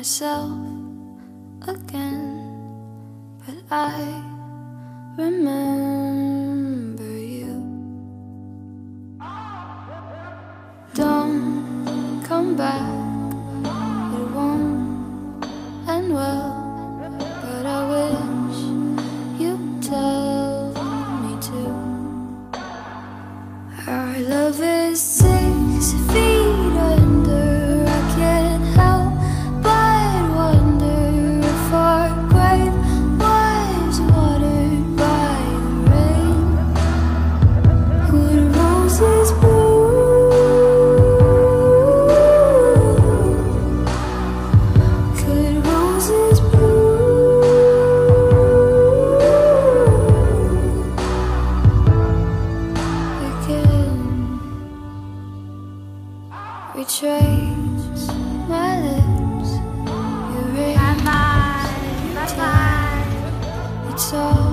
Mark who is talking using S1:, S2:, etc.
S1: myself again, but I remember you. Don't come back, it won't end well, but I wish you'd tell me to. Our love is 6 feet under. I can't help but wonder if our grave was watered by the rain. Would roses bloom? Could roses bloom again? Retrace my lips, erase, it's all